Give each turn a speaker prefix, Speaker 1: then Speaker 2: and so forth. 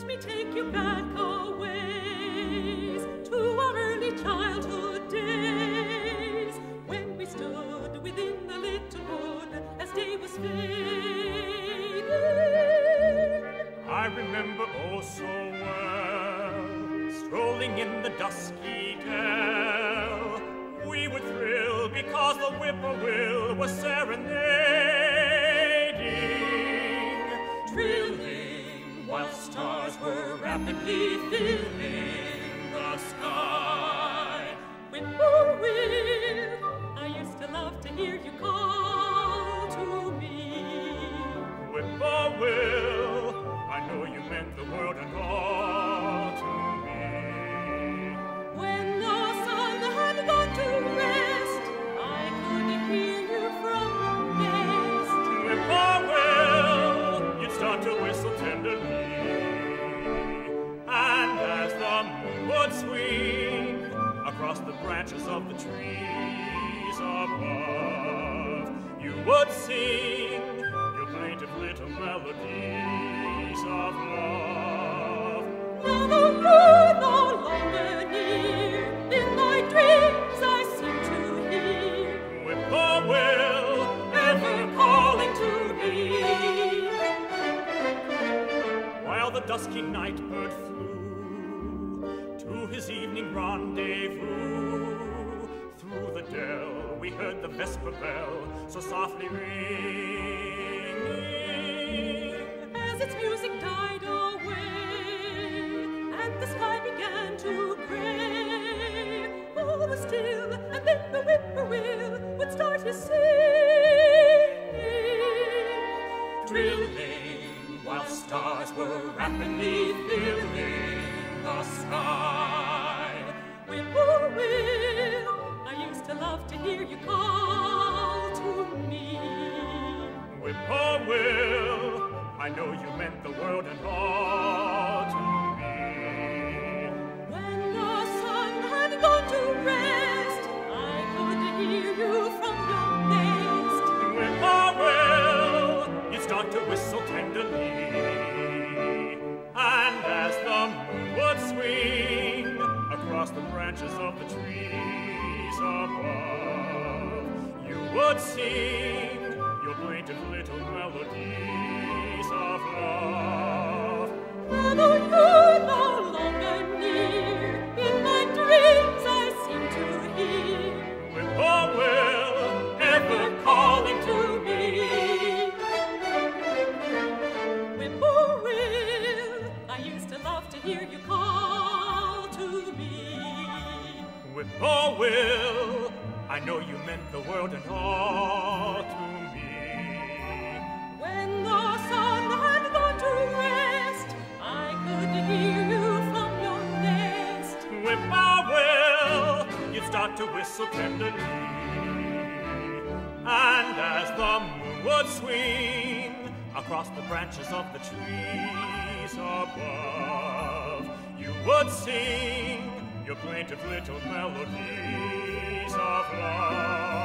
Speaker 1: me take you back a ways to our early childhood days, when we stood within the little wood as day was fading.
Speaker 2: I remember oh so well, strolling in the dusky dell. We would thrill because the whippoorwill was serenading,
Speaker 1: trilling while stars were rapidly filling the sky. Whippoorwill, I used to love to hear you call to me.
Speaker 2: Whippoorwill, I know you meant the world and all to me.
Speaker 1: When the sun had gone to rest, I could hear you from your nest.
Speaker 2: Whippoorwill, you'd start to whistle tenderly, and as the moon would swing across the branches of the trees above, you would sing your plaintive little melodies of love.
Speaker 1: Now though you're no longer near, in my dreams I seem to hear
Speaker 2: Whippoorwill,
Speaker 1: ever calling to me.
Speaker 2: while the dusky night bird flew to his evening rendezvous. Through the dell we heard the vesper bell so softly ring.
Speaker 1: As its music died away, and the sky began to gray, all was still, and then the whippoorwill would start his singing, trilling while stars were rapidly filling the sky. Whippoorwill, I used to love to hear you call to me.
Speaker 2: Whippoorwill, I know you meant the world and all to me.
Speaker 1: When the sun had gone to rest, I could hear you from your nest.
Speaker 2: Whippoorwill, you'd start to whistle tenderly, and as the moon would swing across the branches of the trees above, you would sing your plaintive little melodies of love.
Speaker 1: Now though you're no longer near, in my dreams I seem to hear
Speaker 2: Whippoorwill, ever calling to me.
Speaker 1: Whippoorwill, I used to love to hear you call to me.
Speaker 2: Whippoorwill, I know you meant the world and all to me.
Speaker 1: When the sun had gone to rest, I could hear you from your nest.
Speaker 2: Whippoorwill, you'd start to whistle tenderly, and as the moon would swing across the branches of the trees above, you would sing your plaintive little melodies of love.